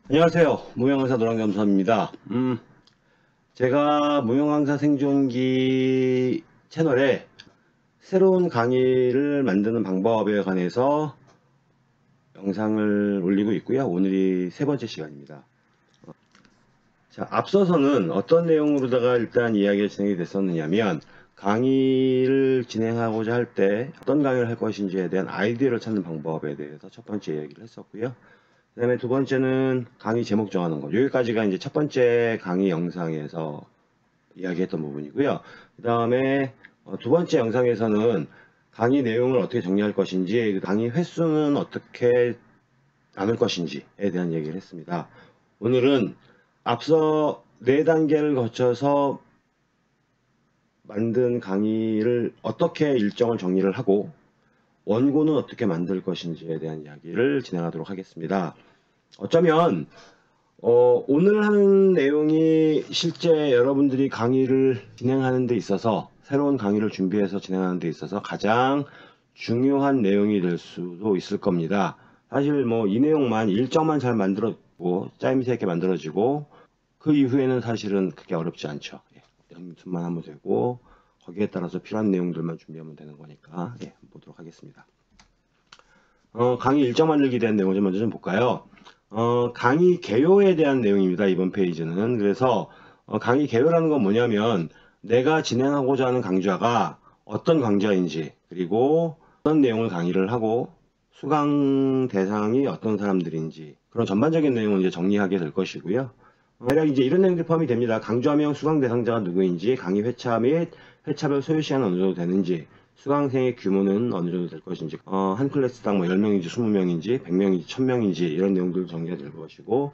안녕하세요. 무형강사 노랑겸수입니다. 제가 무형강사 생존기 채널에 새로운 강의를 만드는 방법에 관해서 영상을 올리고 있고요. 오늘이 세 번째 시간입니다. 자, 앞서서는 어떤 내용으로다가 일단 이야기가 진행이 됐었느냐면, 강의를 진행하고자 할 때 어떤 강의를 할 것인지에 대한 아이디어를 찾는 방법에 대해서 첫 번째 이야기를 했었고요. 그 다음에 두 번째는 강의 제목 정하는 것. 여기까지가 이제 첫 번째 강의 영상에서 이야기했던 부분이고요. 그 다음에 두 번째 영상에서는 강의 내용을 어떻게 정리할 것인지, 그 강의 횟수는 어떻게 나눌 것인지에 대한 얘기를 했습니다. 오늘은 앞서 4단계를 거쳐서 만든 강의를 어떻게 일정을 정리를 하고 원고는 어떻게 만들 것인지에 대한 이야기를 진행하도록 하겠습니다. 어쩌면 오늘 하는 내용이 실제 여러분들이 강의를 진행하는 데 있어서, 새로운 강의를 준비해서 진행하는 데 있어서 가장 중요한 내용이 될 수도 있을 겁니다. 사실 뭐 이 내용만, 일정만 잘 만들어지고 짜임새 있게 만들어지고 그 이후에는 사실은 그게 어렵지 않죠. 연습만 하면 되고 거기에 따라서 필요한 내용들만 준비하면 되는 거니까 보도록 하겠습니다. 강의 일정 만들기에 대한 내용을 먼저 좀 볼까요? 강의 개요에 대한 내용입니다. 이번 페이지는. 그래서 강의 개요라는 건 뭐냐면, 내가 진행하고자 하는 강좌가 어떤 강좌인지, 그리고 어떤 내용을 강의를 하고 수강 대상이 어떤 사람들인지, 그런 전반적인 내용을 이제 정리하게 될 것이고요. 대략 이제 이런 내용들이 포함이 됩니다. 강좌명 수강 대상자가 누구인지, 강의 회차 및 회차별 소요 시간은 어느 정도 되는지, 수강생의 규모는 어느 정도 될 것인지, 한 클래스당 뭐 10명인지 20명인지 100명인지 1000명인지 이런 내용들 정리가 될 것이고,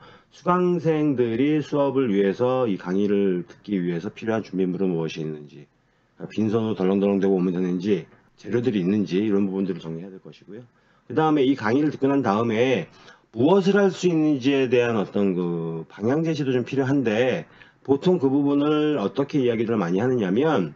수강생들이 수업을 위해서 이 강의를 듣기 위해서 필요한 준비물은 무엇이 있는지, 빈손으로 덜렁덜렁 대고 오면 되는지, 재료들이 있는지 이런 부분들을 정리해야 될 것이고요. 그 다음에 이 강의를 듣고 난 다음에 무엇을 할 수 있는지에 대한 어떤 그 방향 제시도 좀 필요한데, 보통 그 부분을 어떻게 이야기를 많이 하느냐면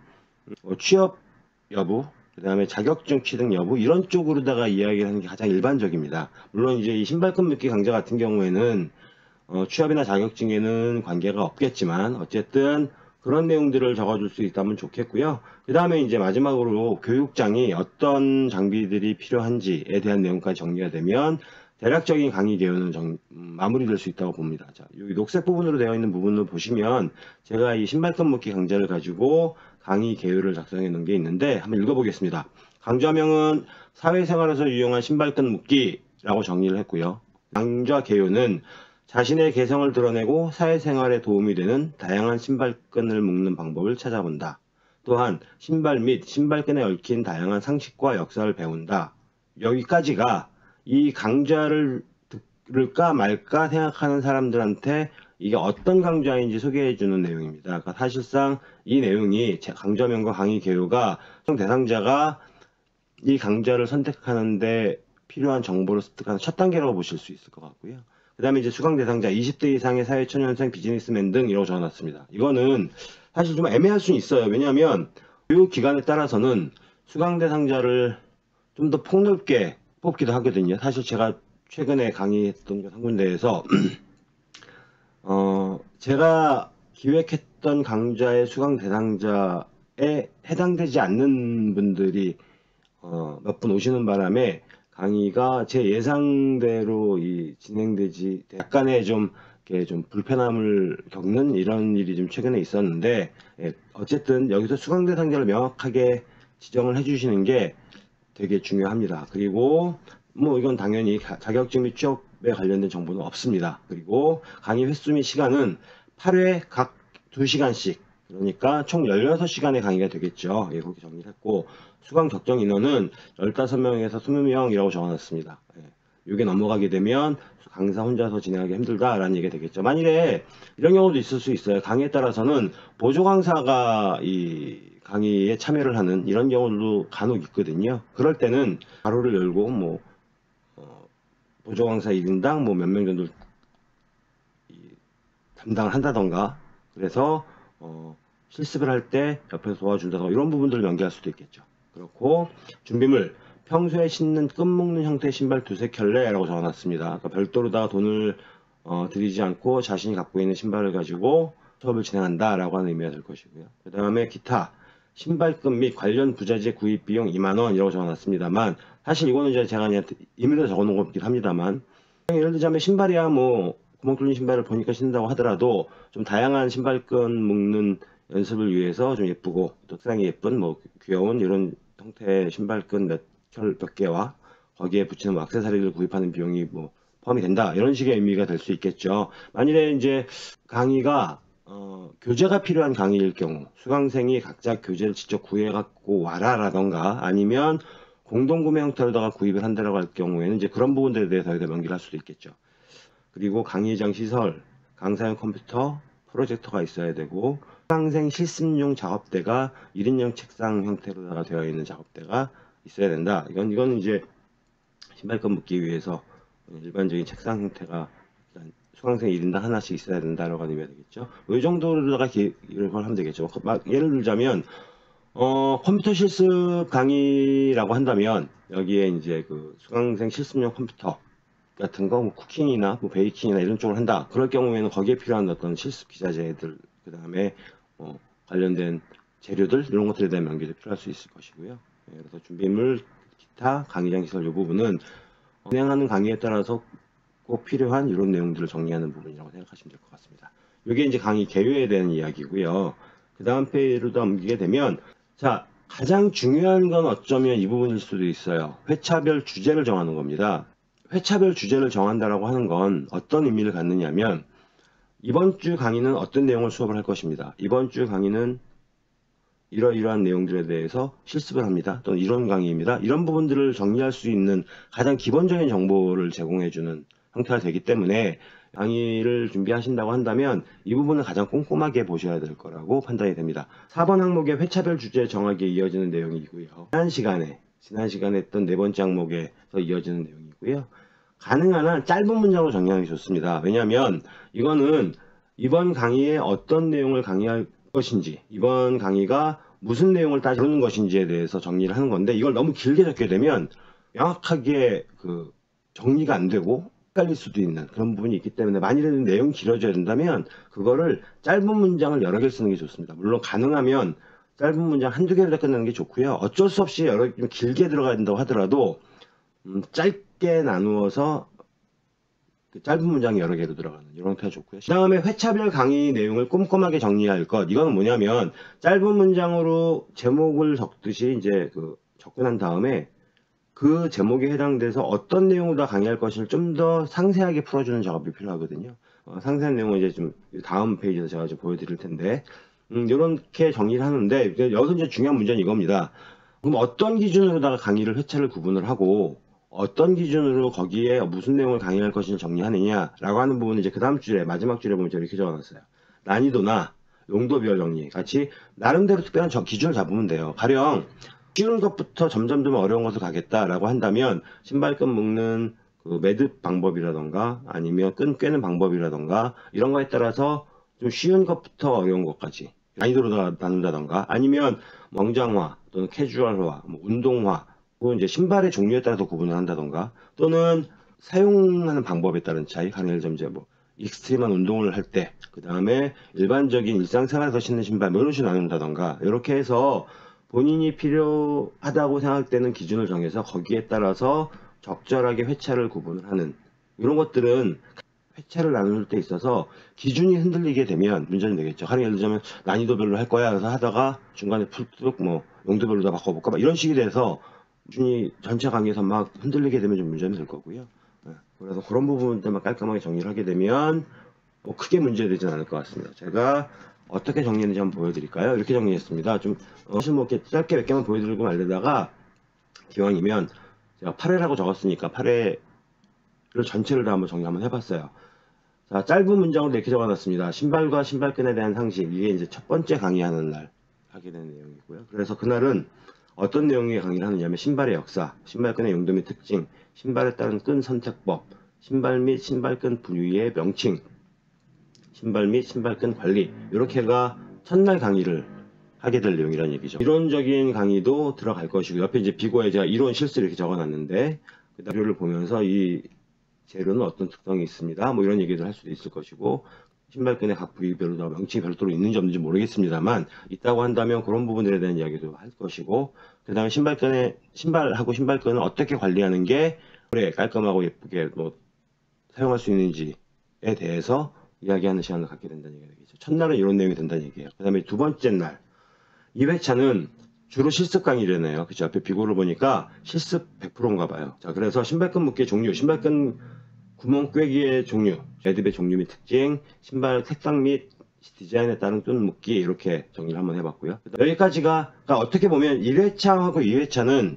취업 여부, 그 다음에 자격증 취득 여부, 이런 쪽으로다가 이야기를 하는 게 가장 일반적입니다. 물론 이제 이 신발끈 묶기 강좌 같은 경우에는 취업이나 자격증에는 관계가 없겠지만 어쨌든 그런 내용들을 적어줄 수 있다면 좋겠고요. 그 다음에 이제 마지막으로 교육장이 어떤 장비들이 필요한지에 대한 내용까지 정리가 되면 대략적인 강의 개요는 마무리될 수 있다고 봅니다. 자, 여기 녹색 부분으로 되어 있는 부분을 보시면 제가 이 신발끈 묶기 강좌를 가지고 강의 개요를 작성해 놓은 게 있는데 한번 읽어보겠습니다. 강좌명은 사회생활에서 유용한 신발끈 묶기라고 정리를 했고요. 강좌 개요는 자신의 개성을 드러내고 사회생활에 도움이 되는 다양한 신발끈을 묶는 방법을 찾아본다. 또한 신발 및 신발끈에 얽힌 다양한 상식과 역사를 배운다. 여기까지가 이 강좌를 들을까 말까 생각하는 사람들한테 이게 어떤 강좌인지 소개해주는 내용입니다. 그러니까 사실상 이 내용이 강좌명과 강의 개요가 대상자가 이 강좌를 선택하는데 필요한 정보를 습득하는 첫 단계라고 보실 수 있을 것 같고요. 그 다음에 이제 수강 대상자 20대 이상의 사회초년생 비즈니스맨 등 이라고 적어놨습니다. 이거는 사실 좀 애매할 수는 있어요. 왜냐하면 교육 기관에 따라서는 수강 대상자를 좀 더 폭넓게 뽑기도 하거든요. 사실 제가 최근에 강의했던 것 한 군데에서 제가 기획했던 강좌의 수강 대상자에 해당되지 않는 분들이 몇 분 오시는 바람에 강의가 제 예상대로 진행되지, 약간의 좀 불편함을 겪는 이런 일이 좀 최근에 있었는데, 어쨌든 여기서 수강 대상자를 명확하게 지정을 해주시는 게 되게 중요합니다. 그리고 뭐 이건 당연히 자격증 및 취업에 관련된 정보는 없습니다. 그리고 강의 횟수 및 시간은 8회 각 2시간씩, 그러니까 총 16시간의 강의가 되겠죠. 그렇게 정리를 했고, 수강 적정 인원은 15명에서 20명이라고 적어놨습니다. 이게 넘어가게 되면 강사 혼자서 진행하기 힘들다라는 얘기가 되겠죠. 만일에 이런 경우도 있을 수 있어요. 강의에 따라서는 보조 강사가 이 강의에 참여를 하는 이런 경우도 간혹 있거든요. 그럴 때는 가로를 열고 뭐 보조 강사 1인당 뭐 몇 명 정도 담당을 한다던가, 그래서 실습을 할 때 옆에서 도와준다던가 이런 부분들을 연계할 수도 있겠죠. 그렇고, 준비물, 평소에 신는 끈 묶는 형태의 신발 두세 켤레라고 적어놨습니다. 그러니까 별도로다가 돈을 들이지 않고 자신이 갖고 있는 신발을 가지고 수업을 진행한다라고 하는 의미가 될 것이고요. 그 다음에 기타 신발끈 및 관련 부자재 구입 비용 2만원이라고 적어놨습니다만, 사실 이거는 이제 제가 그냥 임의로 적어놓은 거긴 합니다만, 예를 들자면 신발이야 뭐 구멍 뚫린 신발을 보니까 신는다고 하더라도 좀 다양한 신발끈 묶는 연습을 위해서 좀 예쁘고 또 색상이 예쁜 뭐 귀여운 이런 형태의 신발끈 몇 개와 거기에 붙이는 뭐 액세서리를 구입하는 비용이 뭐 포함이 된다, 이런 식의 의미가 될 수 있겠죠. 만일에 이제 강의가 교재가 필요한 강의일 경우, 수강생이 각자 교재를 직접 구해 갖고 와라라던가 아니면 공동구매 형태로다가 구입을 한다라고 할 경우에는 이제 그런 부분들에 대해서 명기를 할 수도 있겠죠. 그리고 강의장 시설, 강사용 컴퓨터, 프로젝터가 있어야 되고, 수강생 실습용 작업대가 1인용 책상 형태로다가 되어 있는 작업대가 있어야 된다. 이건 이제 신발끈 묶기 위해서 일반적인 책상 형태가 수강생 1인당 하나씩 있어야 된다라고 하면 되겠죠. 이 정도로다가 기획을 하면 되겠죠. 예를 들자면 컴퓨터 실습 강의라고 한다면 여기에 이제 그 수강생 실습용 컴퓨터 같은 거, 뭐 쿠킹이나 뭐 베이킹이나 이런 쪽을 한다. 그럴 경우에는 거기에 필요한 어떤 실습 기자재들, 그 다음에 관련된 재료들, 이런 것들에 대한 명기도 필요할 수 있을 것이고요. 그래서 준비물, 기타, 강의장 시설 이 부분은 진행하는 강의에 따라서 꼭 필요한 이런 내용들을 정리하는 부분이라고 생각하시면 될 것 같습니다. 이게 이제 강의 개요에 대한 이야기고요. 그 다음 페이지로 넘기게 되면, 자, 가장 중요한 건 어쩌면 이 부분일 수도 있어요. 회차별 주제를 정하는 겁니다. 회차별 주제를 정한다라고 하는 건 어떤 의미를 갖느냐면, 이번 주 강의는 어떤 내용을 수업을 할 것입니다. 이번 주 강의는 이러이러한 내용들에 대해서 실습을 합니다. 또는 이런 강의입니다. 이런 부분들을 정리할 수 있는 가장 기본적인 정보를 제공해주는 형태가 되기 때문에, 강의를 준비하신다고 한다면 이 부분을 가장 꼼꼼하게 보셔야 될 거라고 판단이 됩니다. 4번 항목의 회차별 주제 정하기에 이어지는 내용이고요. 지난 시간에 했던 네 번째 항목에서 이어지는 내용이고요. 가능한 한 짧은 문장으로 정리하는 게 좋습니다. 왜냐하면 이거는 이번 강의에 어떤 내용을 강의할 것인지, 이번 강의가 무슨 내용을 따지는 것인지에 대해서 정리를 하는 건데, 이걸 너무 길게 적게 되면 명확하게 정리가 안 되고 헷갈릴 수도 있는 그런 부분이 있기 때문에, 만일에 내용이 길어져야 된다면 그거를 짧은 문장을 여러 개를 쓰는 게 좋습니다. 물론 가능하면 짧은 문장 한두 개로 끝내는 게 좋고요. 어쩔 수 없이 여러 좀 길게 들어가야 된다고 하더라도 짧게 나누어서 짧은 문장이 여러 개로 들어가는 이런 형태가 좋고요. 그 다음에 회차별 강의 내용을 꼼꼼하게 정리할 것. 이거는 뭐냐면, 짧은 문장으로 제목을 적듯이 이제 접근한 다음에 그 제목에 해당돼서 어떤 내용으로 강의할 것을 좀 더 상세하게 풀어주는 작업이 필요하거든요. 상세한 내용은 이제 좀 다음 페이지에서 제가 좀 보여드릴 텐데, 이렇게 정리를 하는데, 여기서 이제 중요한 문제는 이겁니다. 그럼 어떤 기준으로다가 강의를 회차를 구분을 하고, 어떤 기준으로 거기에 무슨 내용을 강의할 것인지 정리하느냐라고 하는 부분은 이제 그 다음 줄에, 마지막 줄에 보면 이렇게 적어놨어요. 난이도나 용도별 정리 같이 나름대로 특별한 기준을 잡으면 돼요. 가령 쉬운 것부터 점점 어려운 것을 가겠다라고 한다면, 신발끈 묶는 매듭 방법이라던가 아니면 끈 꿰는 방법이라던가 이런 거에 따라서 좀 쉬운 것부터 어려운 것까지 난이도로 나눈다던가, 아니면 명장화 또는 캐주얼화, 뭐 운동화, 혹은 이제 신발의 종류에 따라서 구분을 한다던가, 또는 사용하는 방법에 따른 차이, 예를 들면 이제 뭐 익스트림한 운동을 할 때, 그 다음에 일반적인 일상생활에서 신는 신발, 뭐 이런 식으로 나눈다던가, 이렇게 해서 본인이 필요하다고 생각되는 기준을 정해서 거기에 따라서 적절하게 회차를 구분을 하는, 이런 것들은 회차를 나눌 때 있어서 기준이 흔들리게 되면 문제는 되겠죠. 예를 들자면 난이도별로 할 거야 그래서 하다가 중간에 푹 뭐 용도별로 다 바꿔볼까, 이런 식이 돼서 기준이 전체 강의에서 막 흔들리게 되면 좀 문제는 될 거고요. 그래서 그런 부분들만 깔끔하게 정리를 하게 되면 뭐 크게 문제되지는 않을 것 같습니다. 제가 어떻게 정리했는지 한번 보여드릴까요? 이렇게 정리했습니다. 좀 사실 뭐 이렇게 짧게 몇 개만 보여드리고 말려다가, 기왕이면 제가 8회라고 적었으니까 8회를 전체를 다 한번 정리 한번 해봤어요. 자, 짧은 문장으로 이렇게 적어놨습니다. 신발과 신발끈에 대한 상식. 이게 이제 첫 번째 강의하는 날 하게 되는 내용이고요. 그래서 그날은 어떤 내용의 강의를 하느냐면, 신발의 역사, 신발끈의 용도 및 특징, 신발에 따른 끈 선택법, 신발 및 신발끈 부위의 명칭, 신발 및 신발끈 관리, 이렇게가 첫날 강의를 하게 될 내용이라는 얘기죠. 이론적인 강의도 들어갈 것이고, 옆에 이제 비고에 제가 이론 실수 이렇게 적어놨는데, 그 자료를 보면서 이 재료는 어떤 특성이 있습니다. 뭐 이런 얘기를 할 수도 있을 것이고, 신발끈의 각 부위별로 다 명칭이 별도로 있는지 없는지 모르겠습니다만 있다고 한다면 그런 부분들에 대한 이야기도 할 것이고, 그 다음에 신발하고 신발끈을 어떻게 관리하는 게 오래 깔끔하고 예쁘게 뭐 사용할 수 있는지에 대해서 이야기하는 시간을 갖게 된다는 얘기죠. 첫날은 이런 내용이 된다는 얘기예요. 그 다음에 두 번째 날 2회차는 주로 실습 강의래네요. 그쵸? 앞에 비교를 보니까 실습 100%인가 봐요. 자, 그래서 신발끈 묶기의 종류, 신발끈 구멍 꿰기의 종류, 매듭의 종류 및 특징, 신발 색상 및 디자인에 따른 끈 묶기, 이렇게 정리를 한번 해봤고요. 여기까지가 그러니까 어떻게 보면 1회차하고 2회차는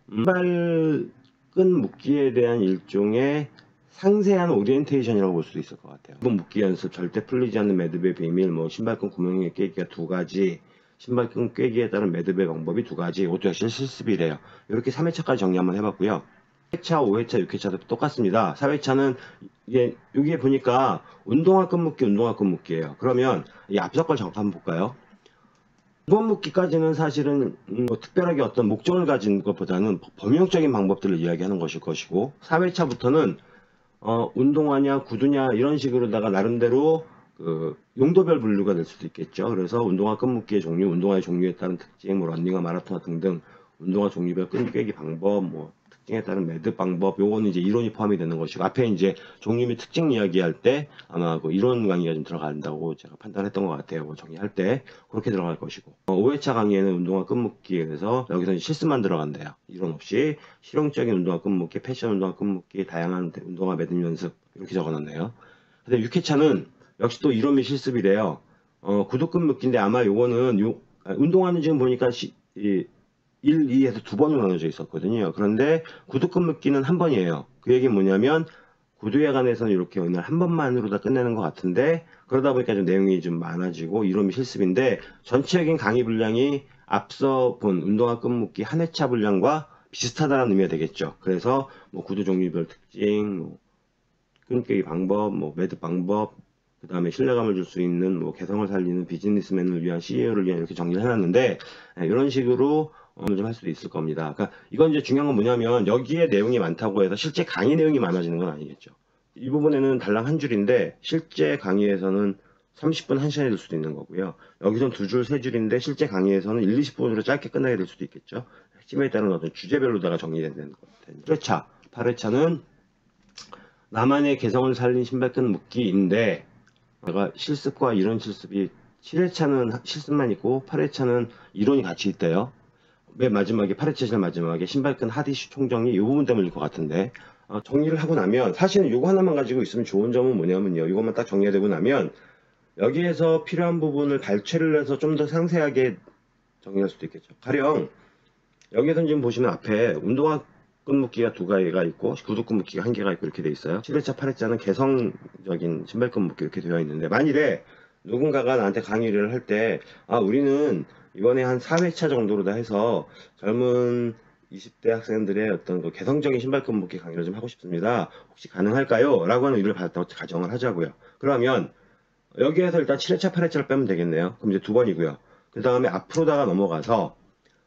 신발끈 묶기에 대한 일종의 상세한 오리엔테이션이라고 볼 수도 있을 것 같아요. 묶기 연습, 절대 풀리지 않는 매듭의 비밀, 뭐 신발끈 구멍의 꿰기가 2가지, 신발끈 꿰기에 따른 매듭의 방법이 2가지, 이것도 역시 실습이래요. 이렇게 3회차까지 정리 한번 해봤고요. 4회차, 5회차, 6회차도 똑같습니다. 4회차는 이게 여기에 보니까 운동화 끈 묶기예요. 그러면 이 앞서 걸 잠깐 한번 볼까요? 이번 묶기까지는 사실은 뭐 특별하게 어떤 목적을 가진 것보다는 범용적인 방법들을 이야기하는 것일 것이고, 4회차부터는 운동화냐 구두냐 이런 식으로다가 나름대로 그 용도별 분류가 될 수도 있겠죠. 그래서 운동화 끈 묶기의 종류, 운동화의 종류에 따른 특징, 뭐 런닝화, 마라톤 등등 운동화 종류별 끈 꿰기 방법, 뭐 특징에 따른 매듭 방법, 요거는 이제 이론이 포함이 되는 것이고, 앞에 이제 종류 및 특징 이야기할 때 아마 그 이론 강의가 좀 들어간다고 제가 판단했던 것 같아요. 뭐 정리할 때 그렇게 들어갈 것이고, 5회차 강의에는 운동화 끈 묶기에서 여기서 실습만 들어간대요. 이론 없이 실용적인 운동화 끈 묶기, 패션 운동화 끈 묶기, 다양한 운동화 매듭 연습, 이렇게 적어놨네요. 근데 6회차는 역시 또 이론 및 실습이래요. 구두 끈 묶기인데 아마 요거는 운동화는 지금 보니까 1, 2에서 2번으로 나눠져 있었거든요. 그런데 구두끈 묶기는 한 번이에요. 그 얘기는 뭐냐면 구두에 관해서는 이렇게 오늘 한 번만으로 다 끝내는 것 같은데, 그러다 보니까 좀 내용이 좀 많아지고 이론이 실습인데, 전체적인 강의 분량이 앞서 본 운동화 끈 묶기 한 회차 분량과 비슷하다는 의미가 되겠죠. 그래서 뭐 구두 종류별 특징, 뭐 끈끼기 방법, 뭐 매듭 방법, 그 다음에 신뢰감을 줄 수 있는 뭐 개성을 살리는 비즈니스맨을 위한 CEO를 위한, 이렇게 정리를 해놨는데, 이런 식으로 좀 할 수도 있을 겁니다. 그러니까 이건 이제 중요한 건 뭐냐면 여기에 내용이 많다고 해서 실제 강의 내용이 많아지는 건 아니겠죠. 이 부분에는 달랑 한 줄인데 실제 강의에서는 30분 1시간이 될 수도 있는 거고요. 여기선 2줄 3줄인데 실제 강의에서는 1, 20분으로 짧게 끝나게 될 수도 있겠죠. 핵심에 따른 어떤 주제별로다가 정리되는 것 같아요. 8회차, 8회차는 나만의 개성을 살린 신발끈 묶기인데, 내가 실습과 이론 실습이 7회차는 실습만 있고 8회차는 이론이 같이 있대요. 맨 마지막에 8회차 제일 마지막에 신발끈 하디슈 총정리 이 부분 때문일 것 같은데, 정리를 하고 나면 사실은 이거 하나만 가지고 있으면 좋은 점은 뭐냐면요, 이것만 딱 정리되고 나면 여기에서 필요한 부분을 발췌를 해서 좀 더 상세하게 정리할 수도 있겠죠. 가령 여기에서 지금 보시면 앞에 운동화 끈 묶기가 2개가 있고 구두 끈 묶기가 1개가 있고 이렇게 돼 있어요. 7회차 8회차는 개성적인 신발끈 묶기 이렇게 되어 있는데, 만일에 누군가가 나한테 강의를 할 때 우리는 이번에 한 4회차 정도로 다 해서 젊은 20대 학생들의 어떤 그 개성적인 신발끈 묶기 강의를 좀 하고 싶습니다. 혹시 가능할까요? 라고 하는 의뢰를 받았다고 가정을 하자고요. 그러면 여기에서 일단 7회차 8회차를 빼면 되겠네요. 그럼 이제 2번이고요. 그 다음에 앞으로다가 넘어가서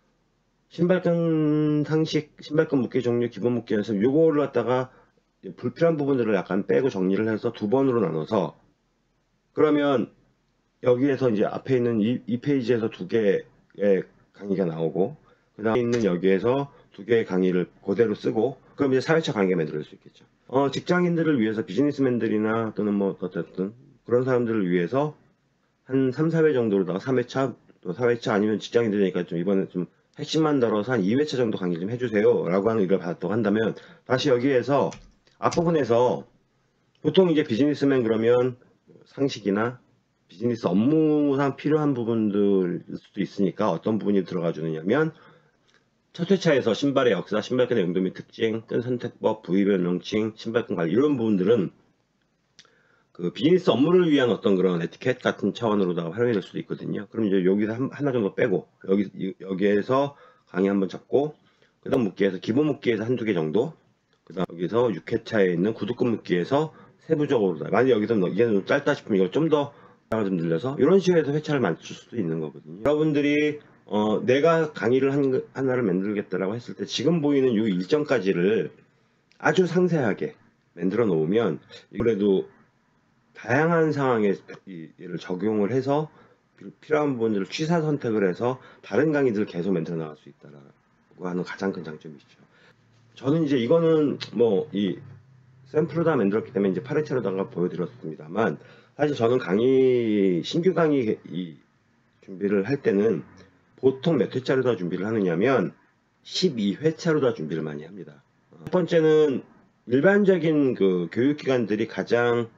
신발끈 상식, 신발끈 묶기 종류, 기본 묶기 연습, 요거를 갖다가 불필요한 부분들을 약간 빼고 정리를 해서 2번으로 나눠서, 그러면 여기에서 이제 앞에 있는 이 페이지에서 2개의 강의가 나오고, 그 다음에 있는 여기에서 2개의 강의를 그대로 쓰고, 그럼 이제 4회차 강의가 만들어질 수 있겠죠. 직장인들을 위해서, 비즈니스맨들이나 또는 뭐 어쨌든 그런 사람들을 위해서 한 3, 4회 정도로다가 3회차, 또 4회차, 아니면 직장인들이니까 좀 이번에 좀 핵심만 다뤄서 한 2회차 정도 강의 좀 해주세요 라고 하는 의뢰를 받았다고 한다면, 다시 여기에서 앞부분에서 보통 이제 비즈니스맨 그러면 상식이나 비즈니스 업무상 필요한 부분들일 수도 있으니까 어떤 부분이 들어가 주느냐면, 첫 회차에서 신발의 역사, 신발끈의 용도 및 특징, 끈 선택법, 부위별 명칭, 신발끈 관리, 이런 부분들은 그 비즈니스 업무를 위한 어떤 그런 에티켓 같은 차원으로다가 활용이 될 수도 있거든요. 그럼 이제 여기서 하나 정도 빼고 여기에서 강의 한번 잡고, 그 다음 묶기에서 기본 묶기에서 한두 개 정도, 그 다음 여기서 6회차에 있는 구두끈 묶기에서 세부적으로, 만약 여기서 이게 좀 짧다 싶으면 이걸 좀 더 좀 늘려서 이런 식으로 해서 회차를 맞출 수도 있는 거거든요. 여러분들이 내가 강의를 하나를 만들겠다라고 했을 때 지금 보이는 이 일정까지를 아주 상세하게 만들어 놓으면 그래도 다양한 상황에 얘를 적용을 해서 필요한 부분들을 취사 선택을 해서 다른 강의들을 계속 만들어 나갈 수 있다라고 하는 가장 큰 장점이죠. 저는 이제 이거는 뭐 이 샘플을 다 만들었기 때문에 이제 8회차로다가 보여드렸습니다만, 사실 저는 신규 강의 준비를 할 때는 보통 몇 회차로 다 준비를 하느냐면 12회차로 다 준비를 많이 합니다. 첫 번째는 일반적인 그 교육기관들이 가장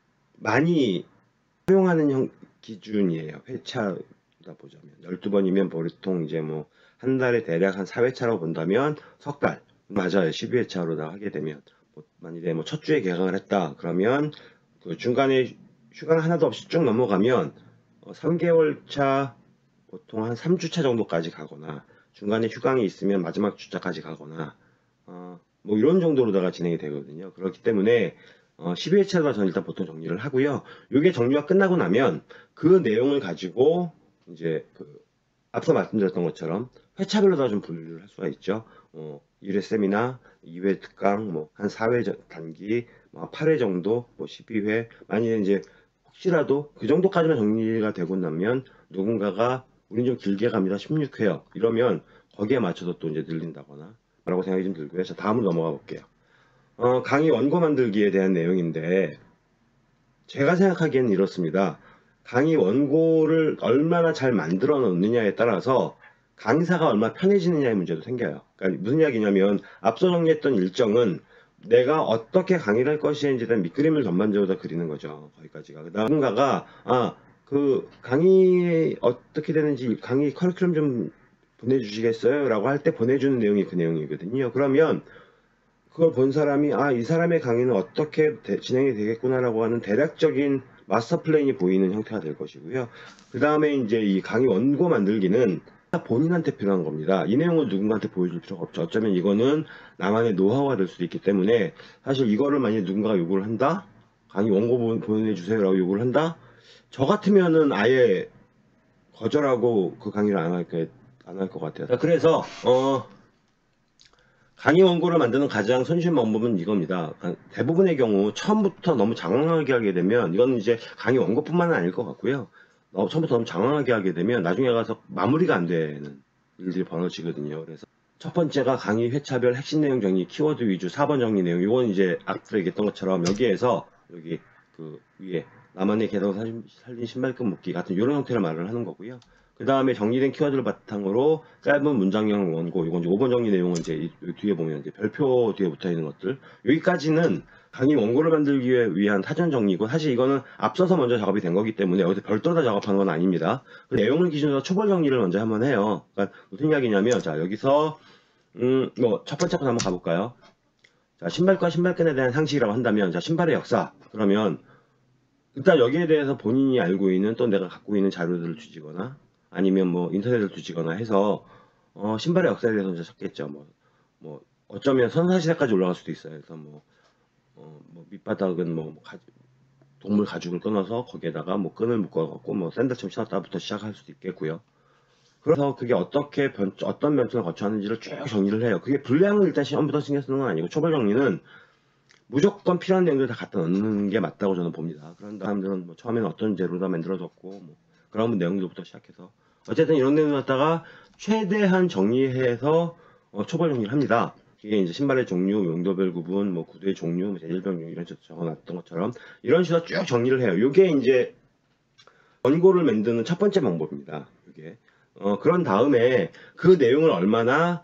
많이 사용하는 기준이에요. 회차다 보자면 12번이면 보통 이제 뭐 한 달에 대략 한 4회차라고 본다면 석 달, 맞아요. 12회차로 다 하게 되면 만일에 뭐 첫 주에 개강을 했다 그러면 그 중간에 휴강 하나도 없이 쭉 넘어가면 3개월 차, 보통 한 3주차 정도까지 가거나, 중간에 휴강이 있으면 마지막 주차까지 가거나, 뭐 이런 정도로다가 진행이 되거든요. 그렇기 때문에 12회차가 저는 일단 보통 정리를 하고요. 이게 정리가 끝나고 나면 그 내용을 가지고 이제 앞서 말씀드렸던 것처럼 회차별로 다 좀 분류를 할 수가 있죠. 1회 세미나, 2회 특강, 뭐 한 4회 단기, 뭐 8회 정도, 뭐 12회, 만약에 이제 혹시라도 그 정도까지만 정리가 되고 나면 누군가가 우린 좀 길게 갑니다. 16회요. 이러면 거기에 맞춰서 또 이제 늘린다거나 라고 생각이 좀 들고요. 자, 다음으로 넘어가 볼게요. 강의 원고 만들기에 대한 내용인데, 제가 생각하기에는 이렇습니다. 강의 원고를 얼마나 잘 만들어 놓느냐에 따라서 강의사가 얼마나 편해지느냐의 문제도 생겨요. 그러니까 무슨 이야기냐면, 앞서 정리했던 일정은 내가 어떻게 강의를 할 것인지에 대한 밑그림을 전반적으로 다 그리는 거죠. 거기까지가. 그 다음 누군가가 그 강의 어떻게 되는지 강의 커리큘럼 좀 보내주시겠어요? 라고 할 때 보내주는 내용이 그 내용이거든요. 그러면 그걸 본 사람이 이 사람의 강의는 어떻게 진행이 되겠구나라고 하는 대략적인 마스터 플랜이 보이는 형태가 될 것이고요. 그 다음에 이제 이 강의 원고 만들기는 본인한테 필요한 겁니다. 이 내용을 누군가한테 보여줄 필요가 없죠. 어쩌면 이거는 나만의 노하우가 될 수도 있기 때문에, 사실 이거를 만약에 누군가가 요구를 한다? 강의 원고 보내주세요 라고 요구를 한다? 저 같으면은 아예 거절하고 그 강의를 안 할 것 같아요. 그래서 강의 원고를 만드는 가장 손쉬운 방법은 이겁니다. 대부분의 경우 처음부터 너무 장황하게 하게 되면, 이건 이제 강의 원고뿐만은 아닐 것 같고요. 처음부터 너무 장황하게 하게 되면 나중에 가서 마무리가 안 되는 일들이 벌어지거든요. 그래서 첫 번째가 강의 회차별 핵심 내용 정리, 키워드 위주 4번 정리 내용. 이건 이제 앞서 얘기했던 것처럼 여기에서 여기 그 위에 나만의 개성 살린 신발끈 묶기 같은 이런 형태로 말을 하는 거고요. 그 다음에 정리된 키워드를 바탕으로 짧은 문장형 원고, 이건 이제 5번 정리 내용은 이제 뒤에 보면 이제 별표 뒤에 붙어 있는 것들. 여기까지는 강의 원고를 만들기 위한 사전 정리고, 사실 이거는 앞서서 먼저 작업이 된 거기 때문에 여기서 별도로 다 작업하는 건 아닙니다. 그 내용을 기준으로 초벌 정리를 먼저 한번 해요. 그러니까 무슨 이야기냐면, 자, 여기서 뭐 첫 번째 거 한번 가볼까요? 자, 신발과 신발끈에 대한 상식이라고 한다면, 자, 신발의 역사. 그러면 일단 여기에 대해서 본인이 알고 있는, 또 내가 갖고 있는 자료들을 뒤지거나 아니면 뭐 인터넷을 뒤지거나 해서 신발의 역사에 대해서 이제 찾겠죠. 뭐 어쩌면 선사시대까지 올라갈 수도 있어요. 그래서 뭐 밑바닥은 동물 가죽을 끊어서 거기에다가 뭐 끈을 묶어갖고 뭐 샌들처럼 신었다부터 시작할 수도 있겠고요. 그래서 그게 어떤 변천을 거쳐하는지를 쭉 정리를 해요. 그게 분량을 일단 시험부터 신경 쓰는 건 아니고, 초벌 정리는 무조건 필요한 내용들 다 갖다 넣는 게 맞다고 저는 봅니다. 그런 사람들은 뭐 처음에는 어떤 재료로 다 만들어졌고 뭐 그런 내용들부터 시작해서 어쨌든 이런 내용을 갖다가 최대한 정리해서 초벌 정리를 합니다. 이게 이제 신발의 종류, 용도별 구분, 뭐 구두의 종류, 뭐 재질별 종류 이런 식으로 적어놨던 것처럼 이런 식으로 쭉 정리를 해요. 이게 이제 원고를 만드는 첫 번째 방법입니다. 이게 그런 다음에 그 내용을 얼마나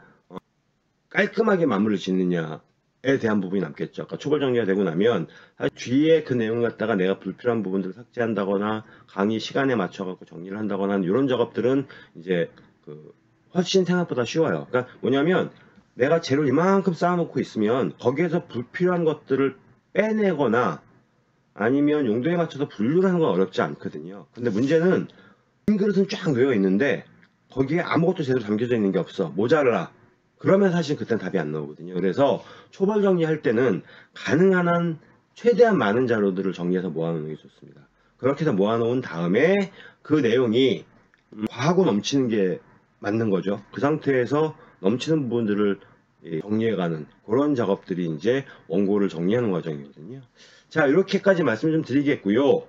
깔끔하게 마무리를 짓느냐에 대한 부분이 남겠죠. 아까 초벌 정리가 되고 나면 뒤에 그 내용을 갖다가 내가 불필요한 부분들을 삭제한다거나 강의 시간에 맞춰갖고 정리를 한다거나 하는 이런 작업들은 이제 훨씬 생각보다 쉬워요. 그러니까 뭐냐면 내가 재료 이만큼 쌓아놓고 있으면 거기에서 불필요한 것들을 빼내거나 아니면 용도에 맞춰서 분류를 하는 건 어렵지 않거든요. 근데 문제는 빈 그릇은 쫙 놓여 있는데 거기에 아무것도 제대로 담겨져 있는 게 없어. 모자라. 그러면 사실 그땐 답이 안 나오거든요. 그래서 초벌 정리할 때는 가능한 한 최대한 많은 자료들을 정리해서 모아놓는 게 좋습니다. 그렇게 해서 모아놓은 다음에 그 내용이 과하고 넘치는 게 맞는 거죠. 그 상태에서 넘치는 부분들을 정리해가는 그런 작업들이 이제 원고를 정리하는 과정이거든요. 자, 이렇게까지 말씀 좀 드리겠고요.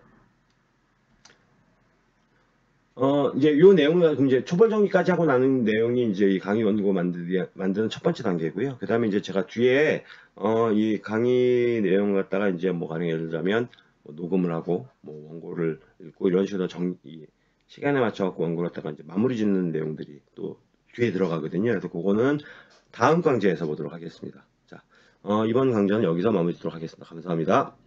이제 요 내용은 이제 초벌 정리까지 하고 나는 내용이 이제 이 강의 원고 만드는 첫 번째 단계고요. 그 다음에 이제 제가 뒤에 이 강의 내용을 갖다가 이제 뭐 가령 예를 들자면 뭐 녹음을 하고 뭐 원고를 읽고 이런 식으로 시간에 맞춰 갖고 원고를 갖다가 이제 마무리 짓는 내용들이 또 뒤에 들어가거든요. 그래서 그거는 다음 강좌에서 보도록 하겠습니다. 자, 이번 강좌는 여기서 마무리 짓도록 하겠습니다. 감사합니다.